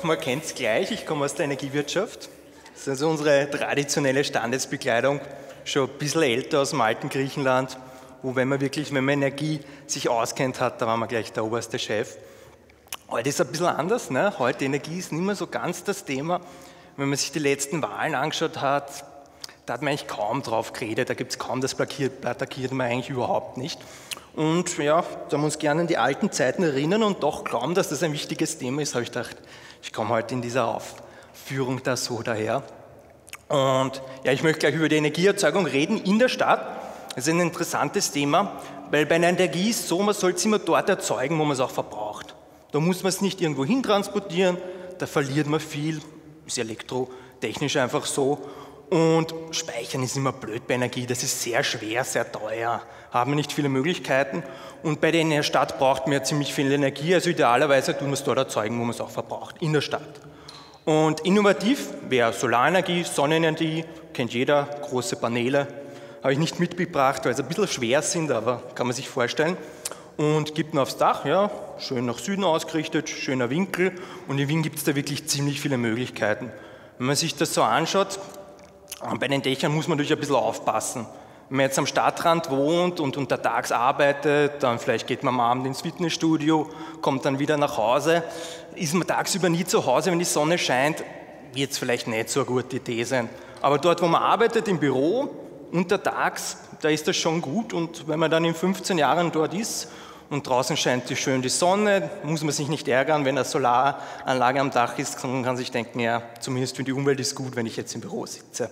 hoffe, man kennt es gleich. Ich komme aus der Energiewirtschaft. Das ist also unsere traditionelle Standesbekleidung, schon ein bisschen älter aus dem alten Griechenland, wo wenn man Energie sich auskennt hat, da war man gleich der oberste Chef. Heute ist es ein bisschen anders, ne? Heute Energie ist nicht mehr so ganz das Thema. Wenn man sich die letzten Wahlen angeschaut hat, da hat man eigentlich kaum drauf geredet, da gibt es kaum das plakatiert man eigentlich überhaupt nicht. Und ja, da haben wir uns gerne an die alten Zeiten erinnern und doch glauben, dass das ein wichtiges Thema ist, habe ich gedacht, ich komme heute in dieser Aufführung da so daher. Und ja, ich möchte gleich über die Energieerzeugung reden in der Stadt. Das ist ein interessantes Thema, weil bei einer Energie ist es so, man soll es immer dort erzeugen, wo man es auch verbraucht. Da muss man es nicht irgendwo hin transportieren, da verliert man viel, ist elektrotechnisch einfach so. Und Speichern ist immer blöd bei Energie, das ist sehr schwer, sehr teuer, haben wir nicht viele Möglichkeiten. Und bei der Stadt braucht man ja ziemlich viel Energie, also idealerweise tun wir es dort erzeugen, wo man es auch verbraucht, in der Stadt. Und innovativ wäre Solarenergie, Sonnenenergie, kennt jeder, große Paneele. Habe ich nicht mitgebracht, weil sie ein bisschen schwer sind, aber kann man sich vorstellen. Und gibt man aufs Dach, ja, schön nach Süden ausgerichtet, schöner Winkel. Und in Wien gibt es da wirklich ziemlich viele Möglichkeiten. Wenn man sich das so anschaut, bei den Dächern muss man natürlich ein bisschen aufpassen. Wenn man jetzt am Stadtrand wohnt und untertags arbeitet, dann vielleicht geht man am Abend ins Fitnessstudio, kommt dann wieder nach Hause, ist man tagsüber nie zu Hause, wenn die Sonne scheint, wird es vielleicht nicht so eine gute Idee sein. Aber dort, wo man arbeitet, im Büro, untertags, da ist das schon gut. Und wenn man dann in 15 Jahren dort ist und draußen scheint schön die Sonne, muss man sich nicht ärgern, wenn eine Solaranlage am Dach ist, sondern kann sich denken, ja, zumindest für die Umwelt ist gut, wenn ich jetzt im Büro sitze.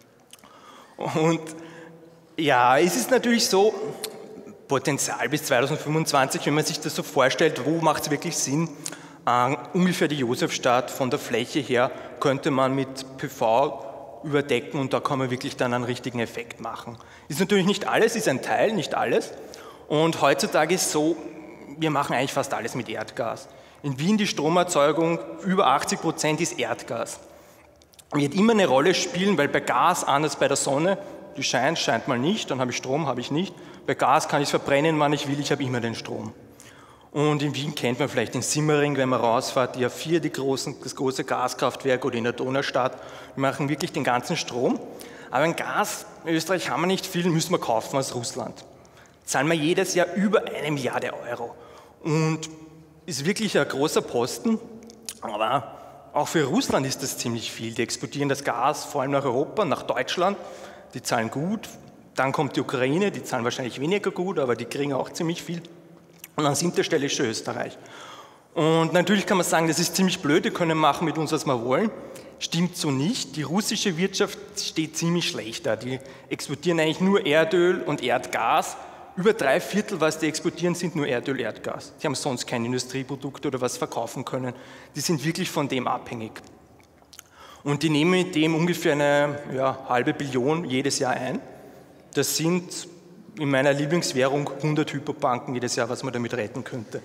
Und ja, es ist natürlich so, Potenzial bis 2025, wenn man sich das so vorstellt, wo macht es wirklich Sinn? Ungefähr die Josefstadt von der Fläche her könnte man mit PV überdecken und da kann man wirklich dann einen richtigen Effekt machen. Ist natürlich nicht alles, ist ein Teil, nicht alles. Und heutzutage ist es so, wir machen eigentlich fast alles mit Erdgas. In Wien die Stromerzeugung, über 80% ist Erdgas. Wird immer eine Rolle spielen, weil bei Gas, anders bei der Sonne, die scheint mal nicht, dann habe ich Strom, habe ich nicht. Bei Gas kann ich es verbrennen, wann ich will, ich habe immer den Strom. Und in Wien kennt man vielleicht den Simmering, wenn man rausfährt, die A4, das große Gaskraftwerk oder in der Donaustadt, die machen wirklich den ganzen Strom. Aber ein Gas, in Österreich haben wir nicht viel, müssen wir kaufen aus Russland. Zahlen wir jedes Jahr über 1 Milliarde Euro. Und ist wirklich ein großer Posten, aber auch für Russland ist das ziemlich viel. Die exportieren das Gas vor allem nach Europa, nach Deutschland, die zahlen gut. Dann kommt die Ukraine, die zahlen wahrscheinlich weniger gut, aber die kriegen auch ziemlich viel. Und an 7. Stelle ist schon Österreich. Und natürlich kann man sagen, das ist ziemlich blöd, die können machen mit uns, was wir wollen. Stimmt so nicht. Die russische Wirtschaft steht ziemlich schlecht da. Die exportieren eigentlich nur Erdöl und Erdgas. Über 3/4, was die exportieren, sind nur Erdöl, Erdgas. Die haben sonst kein Industrieprodukt oder was verkaufen können. Die sind wirklich von dem abhängig. Und die nehmen mit dem ungefähr eine halbe Billion jedes Jahr ein. Das sind in meiner Lieblingswährung 100 Hypobanken jedes Jahr, was man damit retten könnte.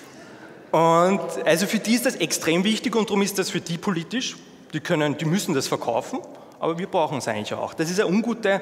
Und also für die ist das extrem wichtig und darum ist das für die politisch. Die müssen das verkaufen, aber wir brauchen es eigentlich auch. Das ist eine ungute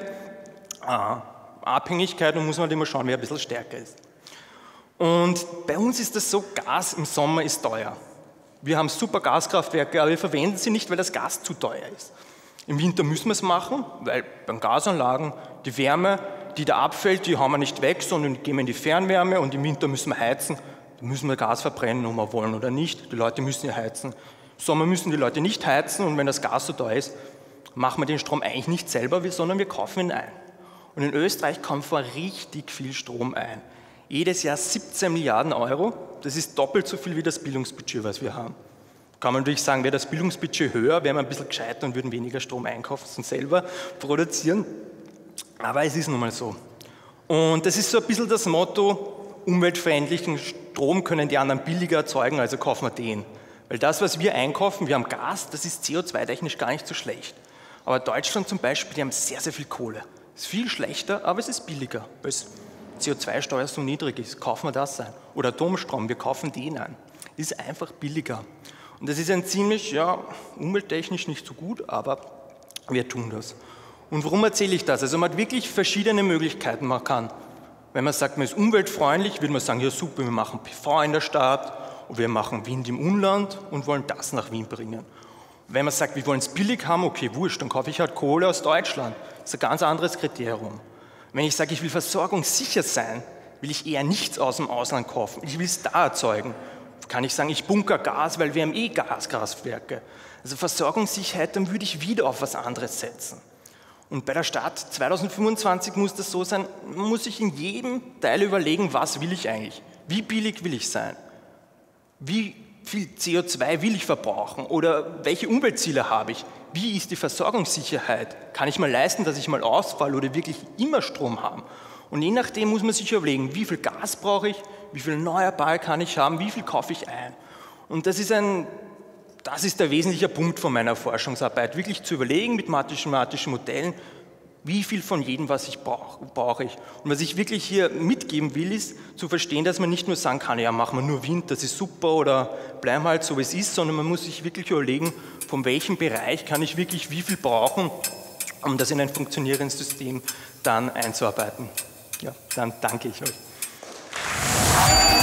Abhängigkeit und muss man halt immer schauen, wer ein bisschen stärker ist. Und bei uns ist das so, Gas im Sommer ist teuer. Wir haben super Gaskraftwerke, aber wir verwenden sie nicht, weil das Gas zu teuer ist. Im Winter müssen wir es machen, weil bei Gasanlagen die Wärme, die da abfällt, die haben wir nicht weg, sondern gehen wir in die Fernwärme und im Winter müssen wir heizen. Da müssen wir Gas verbrennen, ob wir wollen oder nicht. Die Leute müssen ja heizen. Im Sommer müssen die Leute nicht heizen und wenn das Gas so teuer ist, machen wir den Strom eigentlich nicht selber, sondern wir kaufen ihn ein. Und in Österreich kaufen wir richtig viel Strom ein. Jedes Jahr 17 Milliarden Euro, das ist doppelt so viel wie das Bildungsbudget, was wir haben. Kann man natürlich sagen, wäre das Bildungsbudget höher, wären wir ein bisschen gescheiter und würden weniger Strom einkaufen und selber produzieren. Aber es ist nun mal so. Und das ist so ein bisschen das Motto, umweltfreundlichen Strom können die anderen billiger erzeugen, also kaufen wir den. Weil das, was wir einkaufen, wir haben Gas, das ist CO2-technisch gar nicht so schlecht. Aber Deutschland zum Beispiel, die haben sehr, sehr viel Kohle. Ist viel schlechter, aber es ist billiger, weil CO2-Steuer so niedrig ist. Kaufen wir das ein. Oder Atomstrom, wir kaufen den ein. Ist einfach billiger. Und das ist ein ziemlich, umwelttechnisch nicht so gut, aber wir tun das. Und warum erzähle ich das? Also man hat wirklich verschiedene Möglichkeiten. Man kann, wenn man sagt, man ist umweltfreundlich, würde man sagen, ja super, wir machen PV in der Stadt wir machen Wind im Umland und wollen das nach Wien bringen. Wenn man sagt, wir wollen es billig haben, okay, wurscht, dann kaufe ich halt Kohle aus Deutschland. Das ist ein ganz anderes Kriterium. Wenn ich sage, ich will versorgungssicher sein, will ich eher nichts aus dem Ausland kaufen. Ich will es da erzeugen. Kann ich sagen, ich bunker Gas, weil wir haben eh Gaskraftwerke. Also Versorgungssicherheit, dann würde ich wieder auf was anderes setzen. Und bei der Stadt 2025 muss das so sein, man muss sich in jedem Teil überlegen, was will ich eigentlich? Wie billig will ich sein? Wie viel CO2 will ich verbrauchen? Oder welche Umweltziele habe ich? Wie ist die Versorgungssicherheit? Kann ich mal leisten, dass ich mal ausfalle oder wirklich immer Strom haben? Und je nachdem muss man sich überlegen, wie viel Gas brauche ich, wie viel Erneuerbare kann ich haben, wie viel kaufe ich ein? Und das ist der wesentliche Punkt von meiner Forschungsarbeit, wirklich zu überlegen mit mathematischen Modellen, wie viel von jedem, was ich brauche ich. Und was ich wirklich hier mitgeben will, ist zu verstehen, dass man nicht nur sagen kann, ja, machen wir nur Wind, das ist super oder bleiben halt so, wie es ist, sondern man muss sich wirklich überlegen, von welchem Bereich kann ich wirklich wie viel brauchen, um das in ein funktionierendes System dann einzuarbeiten. Ja, dann danke ich euch.